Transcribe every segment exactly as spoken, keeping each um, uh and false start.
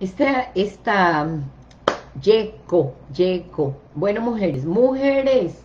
Esta, esta, Yeco, Yeco. Bueno, mujeres, mujeres.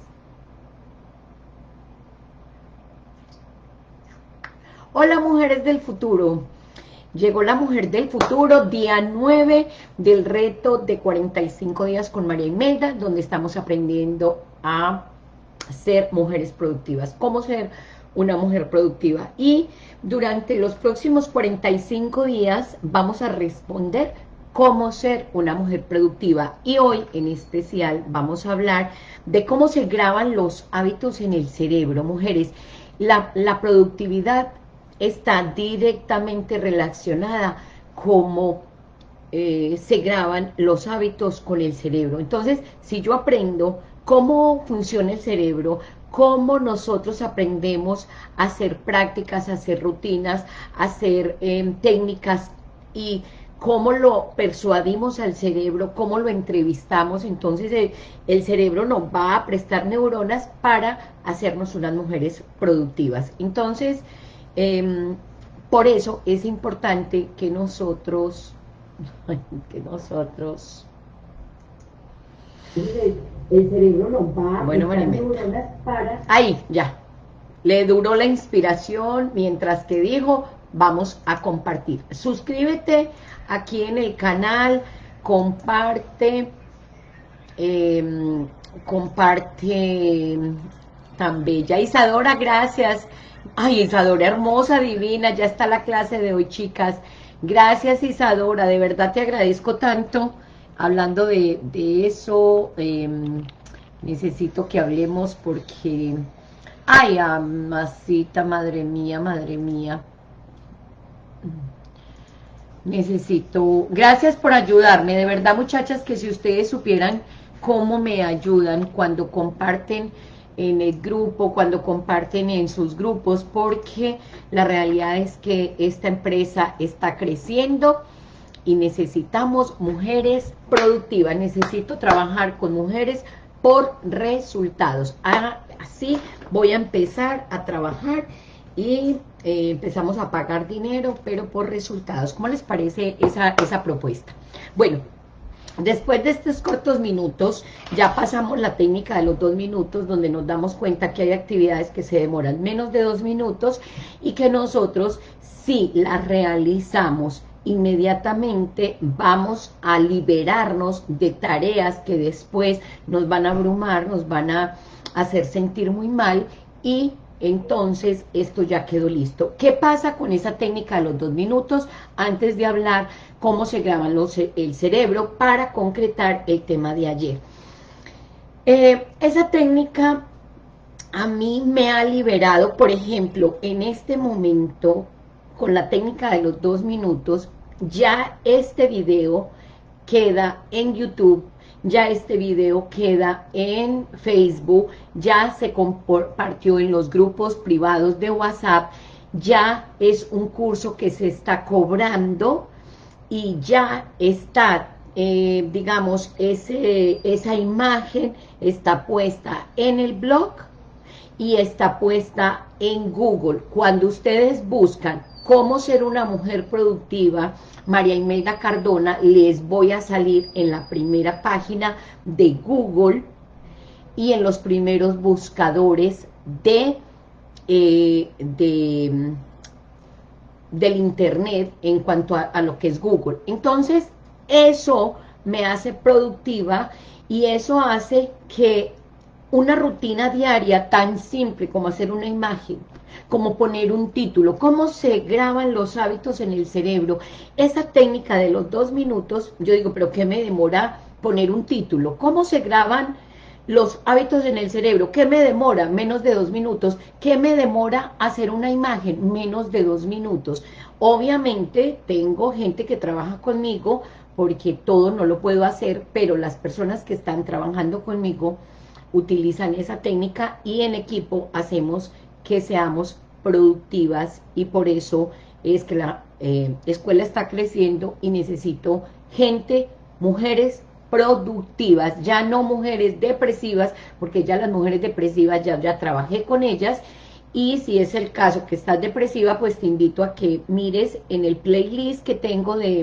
Hola, mujeres del futuro. Llegó la mujer del futuro, día nueve del reto de cuarenta y cinco días con María Imelda, donde estamos aprendiendo a ser mujeres productivas. Cómo ser una mujer productiva. Y durante los próximos cuarenta y cinco días vamos a responder cómo ser una mujer productiva. Y hoy en especial vamos a hablar de cómo se graban los hábitos en el cerebro. Mujeres, la, la productividad está directamente relacionada cómo eh, se graban los hábitos con el cerebro. Entonces, si yo aprendo cómo funciona el cerebro, cómo nosotros aprendemos a hacer prácticas, a hacer rutinas, a hacer eh, técnicas y cómo lo persuadimos al cerebro, cómo lo entrevistamos, entonces el, el cerebro nos va a prestar neuronas para hacernos unas mujeres productivas. Entonces, eh, por eso es importante que nosotros, que nosotros... El cerebro nos va a bueno, prestar neuronas para... Ahí, ya. Le duró la inspiración mientras que dijo, vamos a compartir. Suscríbete aquí en el canal, comparte, eh, comparte tan bella. Isadora, gracias. Ay, Isadora, hermosa, divina, ya está la clase de hoy, chicas. Gracias, Isadora, de verdad te agradezco tanto. Hablando de, de eso, eh, necesito que hablemos porque... Ay, amasita, madre mía, madre mía. Necesito... Gracias por ayudarme, de verdad, muchachas, que si ustedes supieran cómo me ayudan cuando comparten en el grupo, cuando comparten en sus grupos, porque la realidad es que esta empresa está creciendo y necesitamos mujeres productivas, necesito trabajar con mujeres por resultados. Así voy a empezar a trabajar y eh, empezamos a pagar dinero, pero por resultados. ¿Cómo les parece esa, esa propuesta? Bueno, después de estos cortos minutos, ya pasamos la técnica de los dos minutos, donde nos damos cuenta que hay actividades que se demoran menos de dos minutos y que nosotros, si las realizamos inmediatamente, vamos a liberarnos de tareas que después nos van a abrumar, nos van a hacer sentir muy mal y entonces esto ya quedó listo. ¿Qué pasa con esa técnica de los dos minutos? Antes de hablar cómo se graban los, el cerebro para concretar el tema de ayer. Eh, esa técnica a mí me ha liberado, por ejemplo, en este momento, con la técnica de los dos minutos, ya este video queda en YouTube, ya este video queda en Facebook, ya se compartió en los grupos privados de WhatsApp, ya es un curso que se está cobrando y ya está, eh, digamos, ese, esa imagen está puesta en el blog y está puesta en Google. Cuando ustedes buscan cómo ser una mujer productiva, María Imelda Cardona, les voy a salir en la primera página de Google y en los primeros buscadores de, eh, de del internet en cuanto a, a lo que es Google. Entonces, eso me hace productiva y eso hace que una rutina diaria tan simple como hacer una imagen, como poner un título, cómo se graban los hábitos en el cerebro, esa técnica de los dos minutos, yo digo, pero ¿qué me demora poner un título? ¿Cómo se graban los hábitos en el cerebro? ¿Qué me demora? Menos de dos minutos. ¿Qué me demora hacer una imagen? Menos de dos minutos. Obviamente tengo gente que trabaja conmigo porque todo no lo puedo hacer, pero las personas que están trabajando conmigo utilizan esa técnica y en equipo hacemos que seamos productivas y por eso es que la eh, escuela está creciendo y necesito gente, mujeres productivas, ya no mujeres depresivas, porque ya las mujeres depresivas ya, ya trabajé con ellas y si es el caso que estás depresiva, pues te invito a que mires en el playlist que tengo de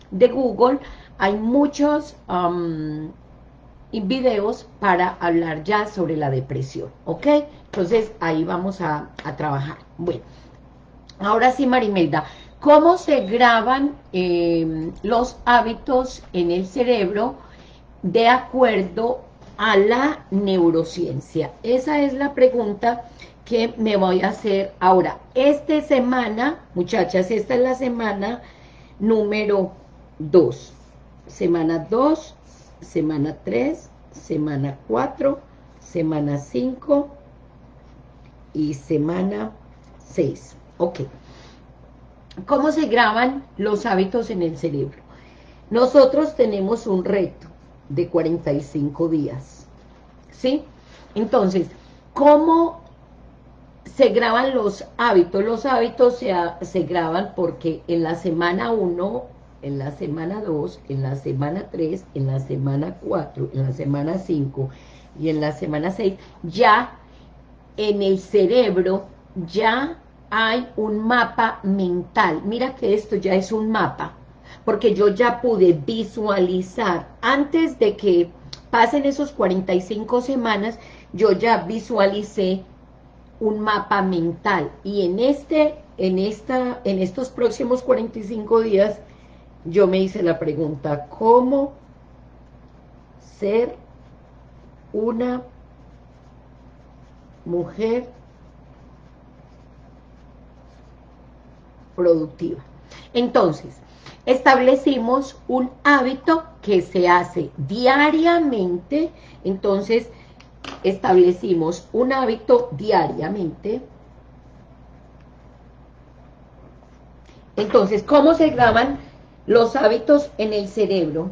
de Google, hay muchos um, videos para hablar ya sobre la depresión, ¿ok? Entonces, ahí vamos a, a trabajar. Bueno, ahora sí, Marimelda, ¿cómo se graban eh, los hábitos en el cerebro de acuerdo a la neurociencia? Esa es la pregunta que me voy a hacer ahora. Esta semana, muchachas, esta es la semana número dos. Semana dos, semana tres, semana cuatro, semana cinco y semana seis. Ok. ¿Cómo se graban los hábitos en el cerebro? Nosotros tenemos un reto de cuarenta y cinco días, ¿sí? Entonces, ¿cómo se graban los hábitos? Los hábitos se, se graban porque en la semana uno, en la semana dos, en la semana tres, en la semana cuatro, en la semana cinco y en la semana seis, ya en el cerebro ya hay un mapa mental. Mira que esto ya es un mapa, porque yo ya pude visualizar, antes de que pasen esos cuarenta y cinco semanas, yo ya visualicé un mapa mental, y en este, en esta, en estos próximos cuarenta y cinco días, yo me hice la pregunta, ¿cómo ser una mujer productiva? Entonces, establecimos un hábito que se hace diariamente. Entonces, establecimos un hábito diariamente. Entonces, ¿cómo se graban los hábitos en el cerebro?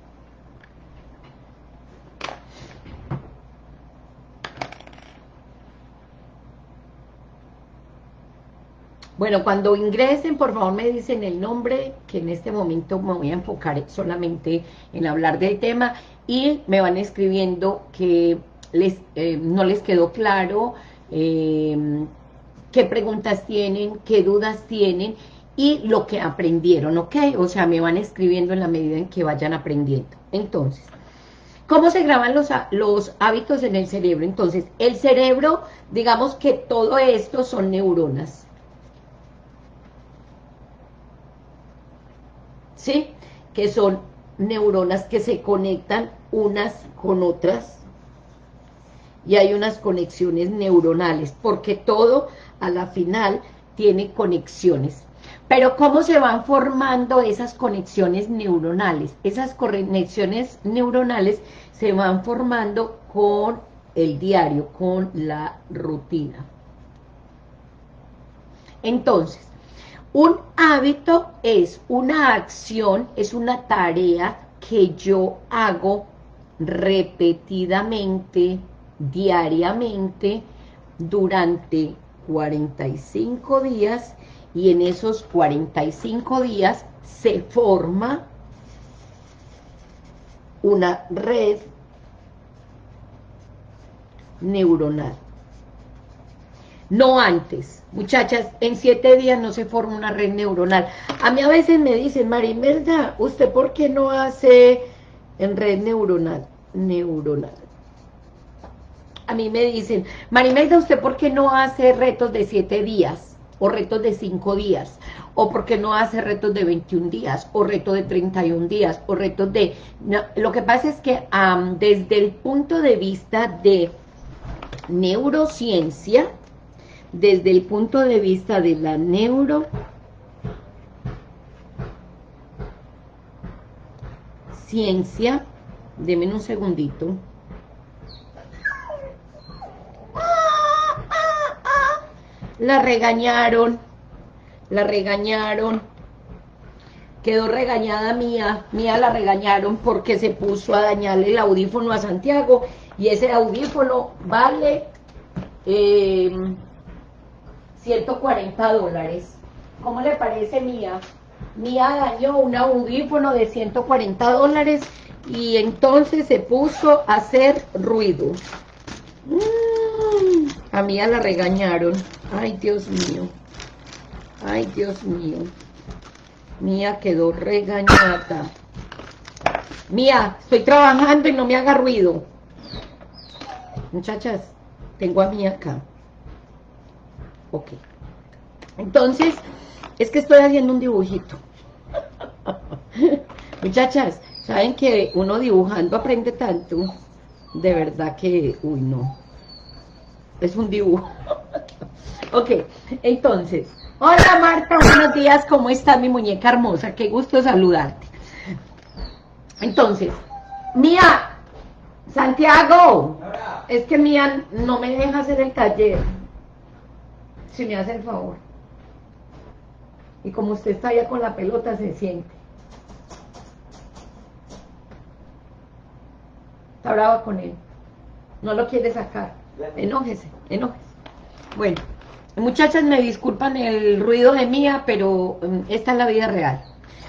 Bueno, cuando ingresen, por favor me dicen el nombre, que en este momento me voy a enfocar solamente en hablar del tema, y me van escribiendo que les, eh, no les quedó claro, eh, qué preguntas tienen, qué dudas tienen, y lo que aprendieron, ¿ok? O sea, me van escribiendo en la medida en que vayan aprendiendo. Entonces, ¿cómo se graban los, los hábitos en el cerebro? Entonces, el cerebro, digamos que todo esto son neuronas, ¿sí? Que son neuronas que se conectan unas con otras, y hay unas conexiones neuronales, porque todo a la final tiene conexiones. Pero ¿cómo se van formando esas conexiones neuronales? Esas conexiones neuronales se van formando con el diario, con la rutina. Entonces, un hábito es una acción, es una tarea que yo hago repetidamente, diariamente, durante cuarenta y cinco días, y en esos cuarenta y cinco días se forma una red neuronal. No antes, muchachas, en siete días no se forma una red neuronal. A mí a veces me dicen, Marimelda, ¿usted por qué no hace en red neuronal? Neuronal. A mí me dicen, Marimelda, ¿usted por qué no hace retos de siete días? O retos de cinco días, o por qué no hace retos de veintiún días, o retos de treinta y un días, o retos de... No, lo que pasa es que um, desde el punto de vista de neurociencia, desde el punto de vista de la neurociencia, denme un segundito. La regañaron, la regañaron, quedó regañada Mía, Mía la regañaron porque se puso a dañarle el audífono a Santiago, y ese audífono vale eh, ciento cuarenta dólares. ¿Cómo le parece, Mía? Mía dañó un audífono de ciento cuarenta dólares y entonces se puso a hacer ruido. Mm, a Mía la regañaron. Ay, Dios mío. Ay, Dios mío. Mía quedó regañada. Mía, estoy trabajando y no me haga ruido. Muchachas, tengo a Mía acá. Ok. Entonces, es que estoy haciendo un dibujito. Muchachas, ¿saben que uno dibujando aprende tanto? De verdad que, uy, no. Es un dibujo. Ok, entonces, hola Marta, buenos días, ¿cómo estás mi muñeca hermosa? Qué gusto saludarte. Entonces, Mía, Santiago, es que Mía no me deja hacer el taller. Si me hace el favor. Y como usted está allá con la pelota, se siente. Está brava con él. No lo quiere sacar. Enójese, enójese. Bueno, muchachas, me disculpan el ruido de Mía, pero um, esta es la vida real.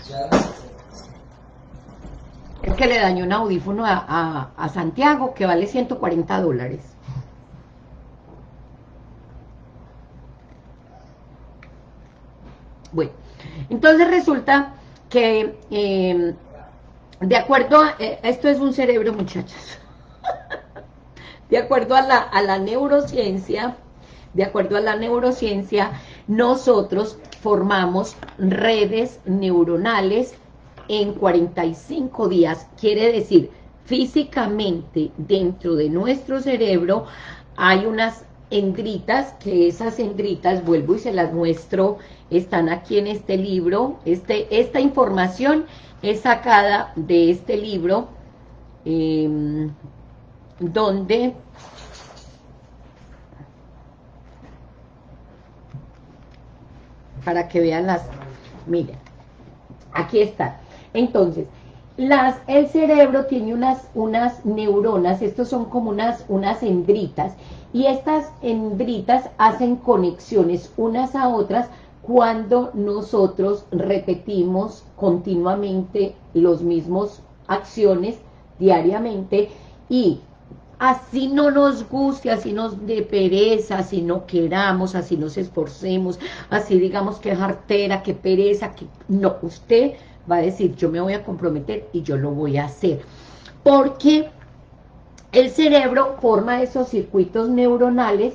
Es que le dañó un audífono a, a, a Santiago que vale ciento cuarenta dólares. Bueno, entonces resulta que eh, de acuerdo a, eh, esto es un cerebro, muchachas. De acuerdo a la, a la neurociencia, de acuerdo a la neurociencia, nosotros formamos redes neuronales en cuarenta y cinco días. Quiere decir, físicamente dentro de nuestro cerebro hay unas dendritas, que esas dendritas, vuelvo y se las muestro, están aquí en este libro. Este, esta información es sacada de este libro, eh, donde para que vean las, miren, aquí está. Entonces, las, el cerebro tiene unas, unas neuronas, estos son como unas, unas dendritas, y estas dendritas hacen conexiones unas a otras cuando nosotros repetimos continuamente los mismos acciones diariamente, y así no nos guste, así nos dé pereza, así no queramos, así nos esforcemos, así digamos que es artera, que pereza, que no, usted va a decir, yo me voy a comprometer y yo lo voy a hacer, porque el cerebro forma esos circuitos neuronales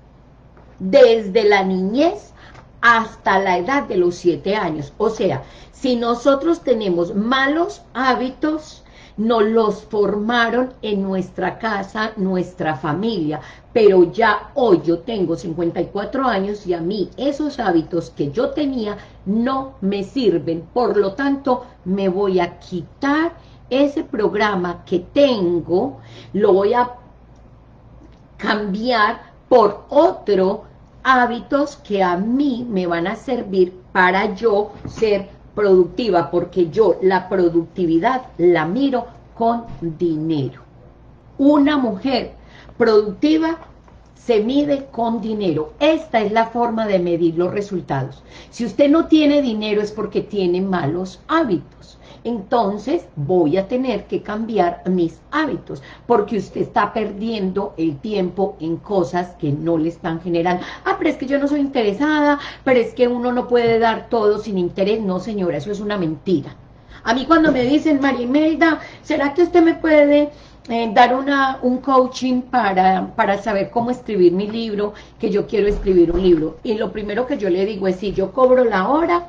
desde la niñez hasta la edad de los siete años. O sea, si nosotros tenemos malos hábitos, nos los formaron en nuestra casa, nuestra familia, pero ya hoy yo tengo cincuenta y cuatro años y a mí esos hábitos que yo tenía no me sirven, por lo tanto me voy a quitar ese programa que tengo, lo voy a cambiar por otro hábitos que a mí me van a servir para yo ser productiva, porque yo la productividad la miro con dinero. Una mujer productiva se mide con dinero. Esta es la forma de medir los resultados. Si usted no tiene dinero es porque tiene malos hábitos. Entonces voy a tener que cambiar mis hábitos, porque usted está perdiendo el tiempo en cosas que no le están generando. Ah, pero es que yo no soy interesada, pero es que uno no puede dar todo sin interés. No, señora, eso es una mentira. A mí cuando me dicen, María Imelda, ¿será que usted me puede eh, dar una, un coaching para, para saber cómo escribir mi libro? Que yo quiero escribir un libro. Y lo primero que yo le digo es, si yo cobro la hora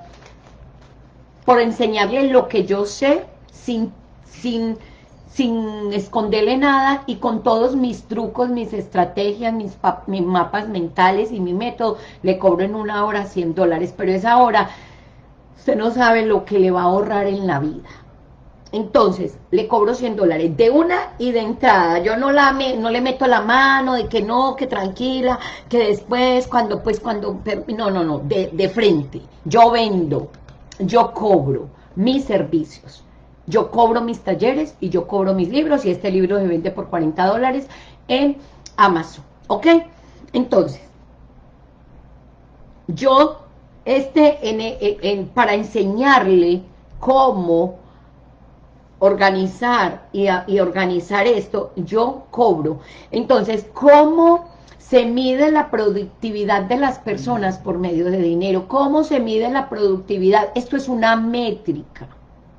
por enseñarle lo que yo sé, sin, sin, sin esconderle nada, y con todos mis trucos, mis estrategias, mis, mis mapas mentales y mi método, le cobro en una hora cien dólares, pero esa hora, usted no sabe lo que le va a ahorrar en la vida. Entonces, le cobro cien dólares de una y de entrada. Yo no, la me, no le meto la mano de que no, que tranquila, que después, cuando, pues, cuando, no, no, no, de, de frente. Yo vendo. Yo cobro mis servicios, yo cobro mis talleres y yo cobro mis libros, y este libro se vende por cuarenta dólares en Amazon, ¿ok? Entonces, yo, este, en, en, en, para enseñarle cómo organizar y, a, y organizar esto, yo cobro. Entonces, ¿cómo Se mide la productividad de las personas por medio de dinero. ¿Cómo se mide la productividad? Esto es una métrica.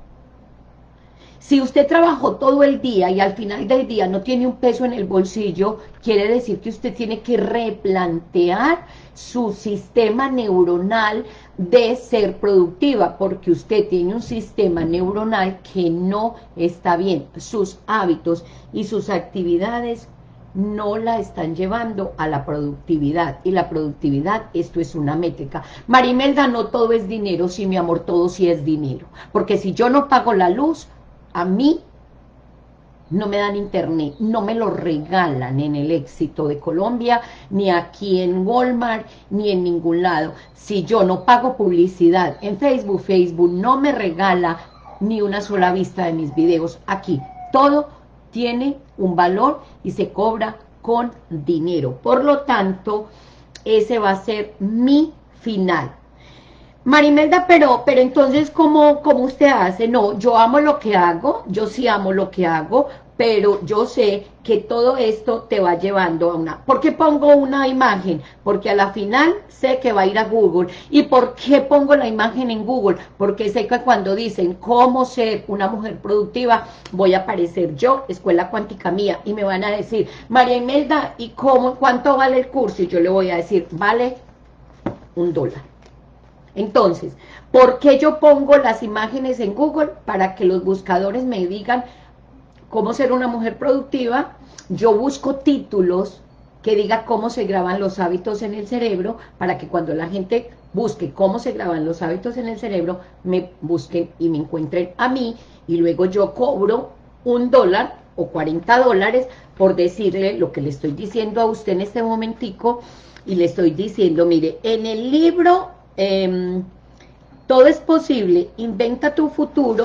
Si usted trabajó todo el día y al final del día no tiene un peso en el bolsillo, quiere decir que usted tiene que replantear su sistema neuronal de ser productiva, porque usted tiene un sistema neuronal que no está bien. Sus hábitos y sus actividades no la están llevando a la productividad, y la productividad, esto es una métrica. Marimelda, no todo es dinero. Sí, mi amor, todo sí es dinero, porque si yo no pago la luz, a mí no me dan internet, no me lo regalan en el Éxito de Colombia, ni aquí en Walmart, ni en ningún lado. Si yo no pago publicidad en Facebook, Facebook no me regala ni una sola vista de mis videos. Aquí todo tiene un valor y se cobra con dinero. Por lo tanto, ese va a ser mi final. Marimelda, pero, pero entonces, ¿cómo, ¿cómo usted hace? No, yo amo lo que hago, yo sí amo lo que hago, pero yo sé que todo esto te va llevando a una... ¿Por qué pongo una imagen? Porque a la final sé que va a ir a Google. ¿Y por qué pongo la imagen en Google? Porque sé que cuando dicen cómo ser una mujer productiva, voy a aparecer yo, Escuela Cuántica Mía, y me van a decir, María Imelda, ¿y cómo, cuánto vale el curso? Y yo le voy a decir, vale un dólar. Entonces, ¿por qué yo pongo las imágenes en Google? Para que los buscadores me digan cómo ser una mujer productiva. Yo busco títulos que diga cómo se graban los hábitos en el cerebro, para que cuando la gente busque cómo se graban los hábitos en el cerebro, me busquen y me encuentren a mí, y luego yo cobro un dólar o cuarenta dólares por decirle lo que le estoy diciendo a usted en este momentico, y le estoy diciendo, mire, en el libro... Eh, todo es posible, inventa tu futuro.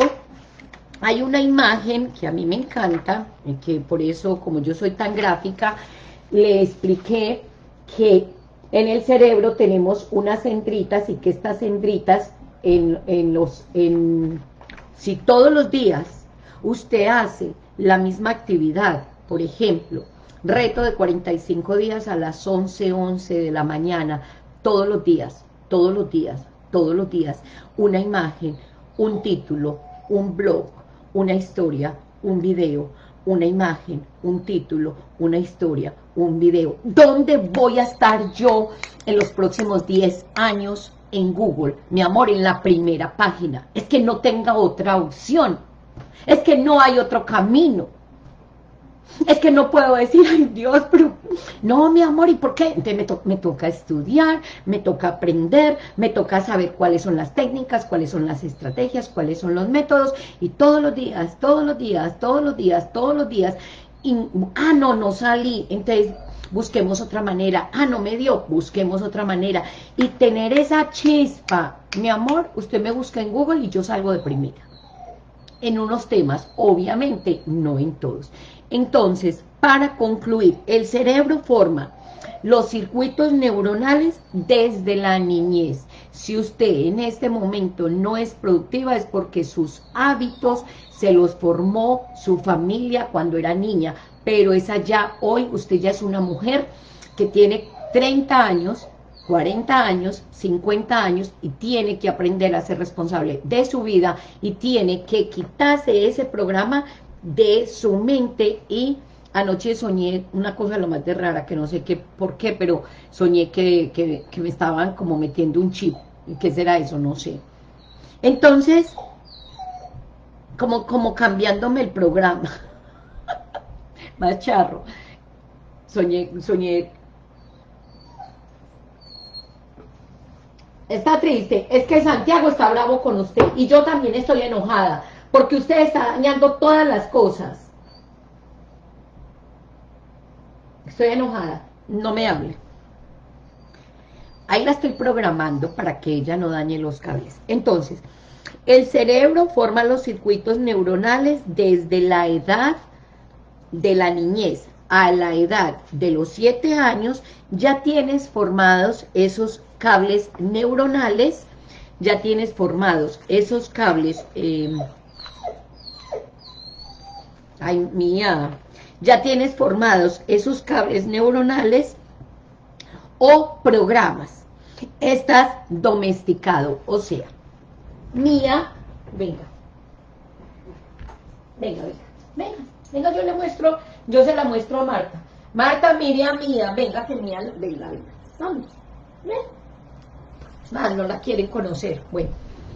Hay una imagen que a mí me encanta, y que por eso, como yo soy tan gráfica, le expliqué que en el cerebro tenemos unas dendritas, y que estas dendritas, en, en los, en, si todos los días usted hace la misma actividad, por ejemplo, reto de cuarenta y cinco días a las once, once de la mañana, todos los días, todos los días, todos los días, una imagen, un título, un blog, una historia, un video, una imagen, un título, una historia, un video. ¿Dónde voy a estar yo en los próximos diez años? En Google, mi amor, en la primera página. Es que no tenga otra opción, es que no hay otro camino. Es que no puedo decir, ay Dios, pero no, mi amor, ¿y por qué? Entonces me, to me toca estudiar, me toca aprender, me toca saber cuáles son las técnicas, cuáles son las estrategias, cuáles son los métodos, y todos los días, todos los días, todos los días, todos los días, y, ah, no, no salí, entonces busquemos otra manera, ah, no me dio, busquemos otra manera, y tener esa chispa, mi amor, usted me busca en Google y yo salgo de primera, en unos temas, obviamente, no en todos. Entonces, para concluir, el cerebro forma los circuitos neuronales desde la niñez. Si usted en este momento no es productiva, es porque sus hábitos se los formó su familia cuando era niña, pero esa ya, hoy usted ya es una mujer que tiene treinta años, cuarenta años, cincuenta años, y tiene que aprender a ser responsable de su vida, y tiene que quitarse ese programa de su mente. Y anoche soñé una cosa lo más de rara, que no sé qué, por qué, pero soñé que, que, que me estaban como metiendo un chip. ¿Y qué será eso? No sé. Entonces, como, como cambiándome el programa. Más charro. Soñé, soñé. Está triste, es que Santiago está bravo con usted, y yo también estoy enojada, porque usted está dañando todas las cosas. Estoy enojada, no me hable. Ahí la estoy programando para que ella no dañe los cables. Entonces, el cerebro forma los circuitos neuronales desde la edad de la niñez. A la edad de los siete años ya tienes formados esos cables neuronales, ya tienes formados esos cables, eh, ay mía, ya tienes formados esos cables neuronales o programas. Estás domesticado, o sea, Mía, venga, venga, venga, venga, venga, yo le muestro, yo se la muestro a Marta. Marta, mire a Mía, venga, que Mía, venga, venga, vamos, ven. Más, no la quieren conocer, bueno.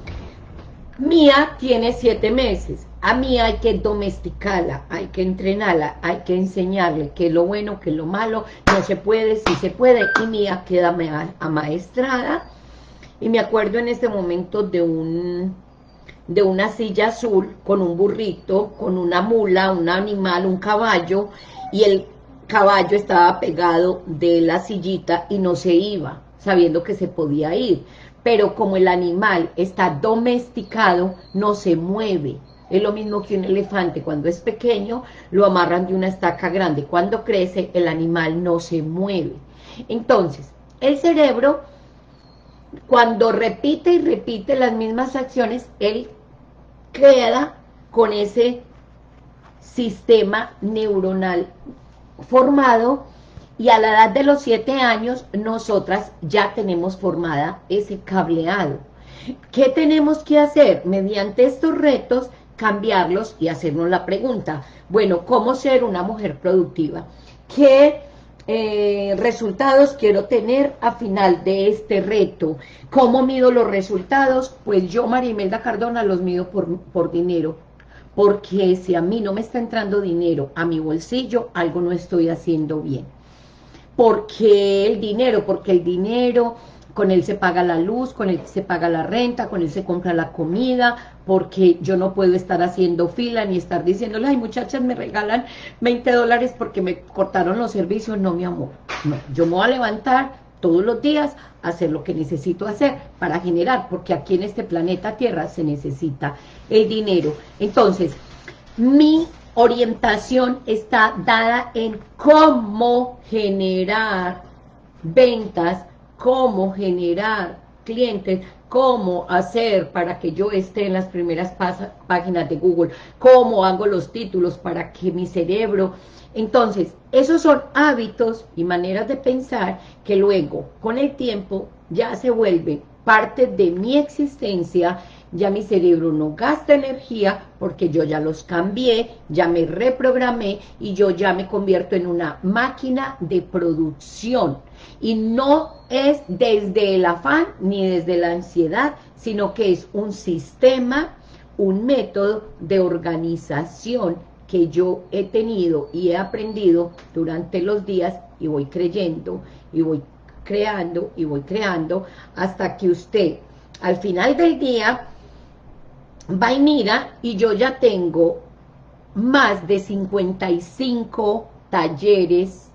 Mía tiene siete meses, a Mía hay que domesticarla, hay que entrenarla, hay que enseñarle qué es lo bueno, qué es lo malo, no se puede, sí se puede, y Mía queda amaestrada, y me acuerdo en este momento de un, de una silla azul, con un burrito, con una mula, un animal, un caballo, y el caballo estaba pegado de la sillita y no se iba, sabiendo que se podía ir, pero como el animal está domesticado, no se mueve. Es lo mismo que un elefante, cuando es pequeño, lo amarran de una estaca grande. Cuando crece, el animal no se mueve. Entonces, el cerebro, cuando repite y repite las mismas acciones, él queda con ese sistema neuronal formado, y a la edad de los siete años, nosotras ya tenemos formada ese cableado. ¿Qué tenemos que hacer? Mediante estos retos, cambiarlos y hacernos la pregunta, bueno, ¿cómo ser una mujer productiva? ¿Qué eh, resultados quiero tener a final de este reto? ¿Cómo mido los resultados? Pues yo, María Imelda Cardona, los mido por, por dinero, porque si a mí no me está entrando dinero a mi bolsillo, algo no estoy haciendo bien. ¿Por qué el dinero? Porque el dinero, con él se paga la luz, con él se paga la renta, con él se compra la comida, porque yo no puedo estar haciendo fila ni estar diciéndole, ay, muchachas, me regalan veinte dólares porque me cortaron los servicios. No, mi amor, no, yo me voy a levantar todos los días a hacer lo que necesito hacer para generar, porque aquí en este planeta Tierra se necesita el dinero. Entonces, mi orientación está dada en cómo generar ventas, cómo generar clientes, cómo hacer para que yo esté en las primeras páginas de Google, cómo hago los títulos para que mi cerebro... Entonces, esos son hábitos y maneras de pensar que luego, con el tiempo, ya se vuelven parte de mi existencia. Ya mi cerebro no gasta energía porque yo ya los cambié, ya me reprogramé y yo ya me convierto en una máquina de producción. Y no es desde el afán ni desde la ansiedad, sino que es un sistema, un método de organización que yo he tenido y he aprendido durante los días, y voy creyendo, y voy creando, y voy creando, hasta que usted, al final del día, va y mira, y yo ya tengo más de cincuenta y cinco talleres,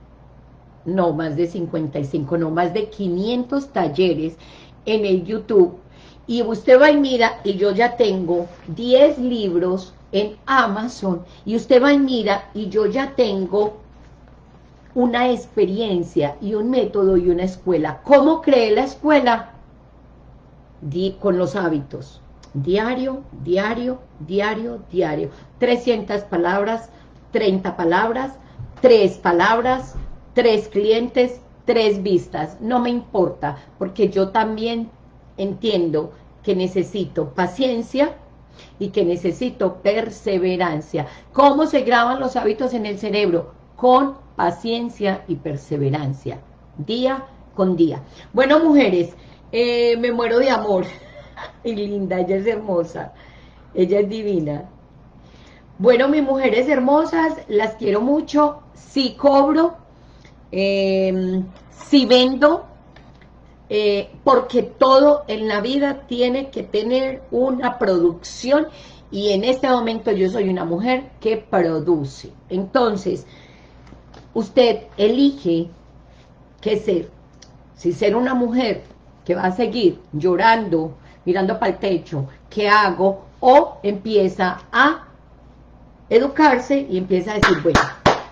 no más de cincuenta y cinco, no más de quinientos talleres en el YouTube, y usted va y mira, y yo ya tengo diez libros en Amazon, y usted va y mira, y yo ya tengo una experiencia, y un método, y una escuela. ¿Cómo creé la escuela? Di, con los hábitos. Diario, diario, diario, diario. trescientas palabras, treinta palabras, tres palabras, tres clientes, tres vistas. No me importa, porque yo también entiendo que necesito paciencia y que necesito perseverancia. ¿Cómo se graban los hábitos en el cerebro? Con paciencia y perseverancia, día con día. Bueno, mujeres, eh, me muero de amor. Y linda, ella es hermosa, ella es divina. Bueno, mis mujeres hermosas, las quiero mucho. Sí cobro, eh, sí vendo, eh, porque todo en la vida tiene que tener una producción, y en este momento yo soy una mujer que produce. Entonces, usted elige qué ser. Si ser una mujer que va a seguir llorando, mirando para el techo, ¿qué hago? O empieza a educarse y empieza a decir, bueno,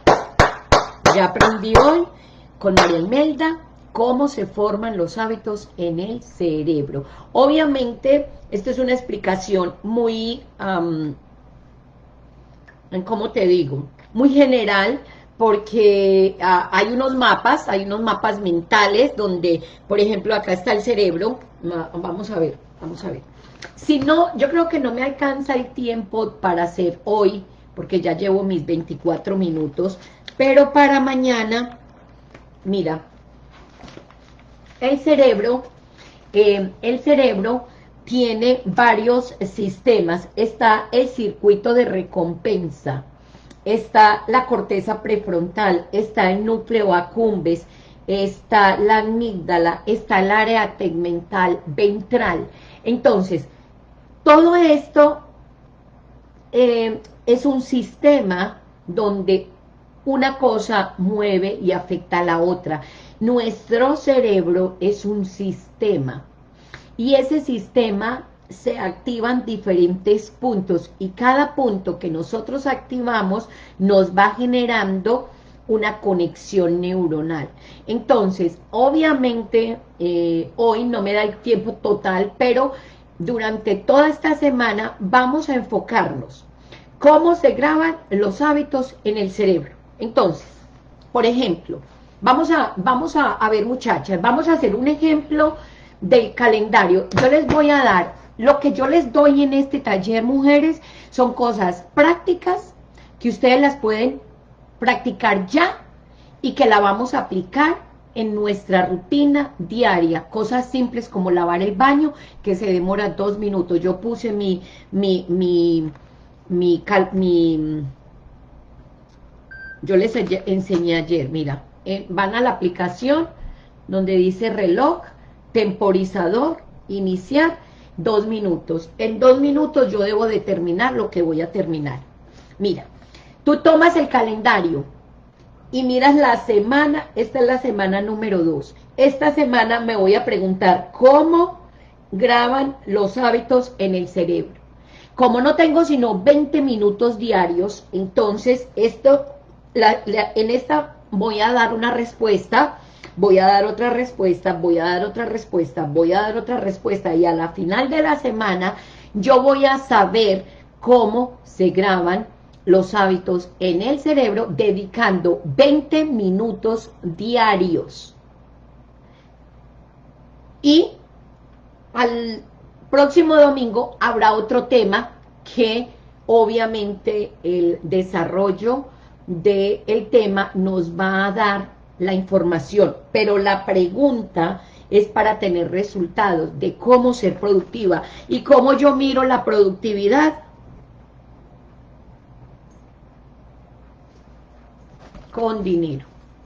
ya aprendí hoy con María Imelda cómo se forman los hábitos en el cerebro. Obviamente, esta es una explicación muy, um, ¿cómo te digo? Muy general, porque ah, hay unos mapas, hay unos mapas mentales donde, por ejemplo, acá está el cerebro. Vamos a ver, vamos a ver. Si no, yo creo que no me alcanza el tiempo para hacer hoy, porque ya llevo mis veinticuatro minutos, pero para mañana, mira, el cerebro, eh, el cerebro tiene varios sistemas. Está el circuito de recompensa, está la corteza prefrontal, está el núcleo accumbens, está la amígdala, está el área tegmental ventral. Entonces, todo esto eh, es un sistema donde una cosa mueve y afecta a la otra. Nuestro cerebro es un sistema, y ese sistema se activan diferentes puntos, y cada punto que nosotros activamos nos va generando una conexión neuronal. Entonces, obviamente, eh, hoy no me da el tiempo total, pero durante toda esta semana vamos a enfocarnos cómo se graban los hábitos en el cerebro. Entonces, por ejemplo, vamos a, vamos a, a ver, muchachas, vamos a hacer un ejemplo del calendario. Yo les voy a dar, lo que yo les doy en este taller, mujeres, son cosas prácticas que ustedes las pueden practicar ya y que la vamos a aplicar en nuestra rutina diaria. Cosas simples como lavar el baño, que se demora dos minutos. Yo puse mi, mi, mi, mi, cal, mi yo les enseñé ayer, mira, eh, van a la aplicación donde dice reloj, temporizador, iniciar, dos minutos. En dos minutos yo debo determinar lo que voy a terminar. Mira, tú tomas el calendario y miras la semana. Esta es la semana número dos. Esta semana me voy a preguntar cómo graban los hábitos en el cerebro. Como no tengo sino veinte minutos diarios, entonces esto, la, la, en esta voy a dar una respuesta, voy a dar otra respuesta, voy a dar otra respuesta, voy a dar otra respuesta, y a la final de la semana yo voy a saber cómo se graban los hábitos en el cerebro, dedicando veinte minutos diarios. Y al próximo domingo habrá otro tema que obviamente el desarrollo del tema nos va a dar la información, pero la pregunta es para tener resultados de cómo ser productiva. ¿Y cómo yo miro la productividad? Con dinero.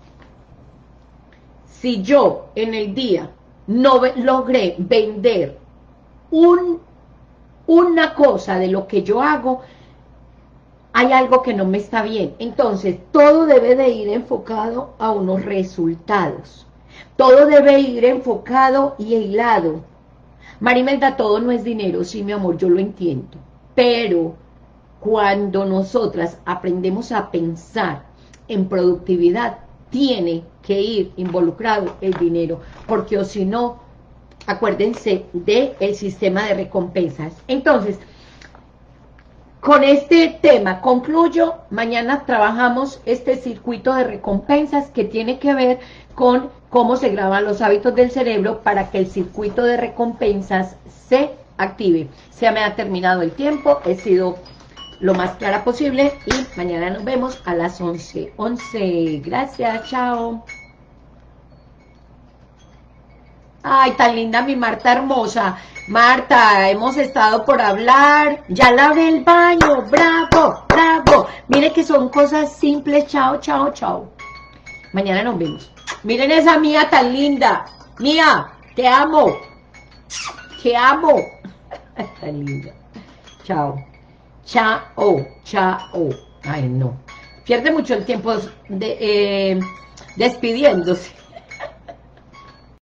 Si yo en el día no logré vender un, una cosa de lo que yo hago, hay algo que no me está bien. Entonces, todo debe de ir enfocado a unos resultados. Todo debe ir enfocado y hilado. Marimelda, todo no es dinero. Sí, mi amor, yo lo entiendo. Pero cuando nosotras aprendemos a pensar en productividad, tiene que ir involucrado el dinero. Porque o si no, acuérdense del sistema de recompensas. Entonces, con este tema concluyo. Mañana trabajamos este circuito de recompensas que tiene que ver con cómo se graban los hábitos del cerebro para que el circuito de recompensas se active. Se me ha terminado el tiempo, he sido lo más clara posible y mañana nos vemos a las once. once, gracias, chao. Ay, tan linda mi Marta hermosa. Marta, hemos estado por hablar, ya lavé el baño, bravo, bravo. Mire que son cosas simples, chao, chao, chao. Mañana nos vemos. Miren esa Mía tan linda. Mía, te amo, te amo. Tan linda. Chao, chao, chao. Ay, no. Pierde mucho el tiempo de, eh, despidiéndose.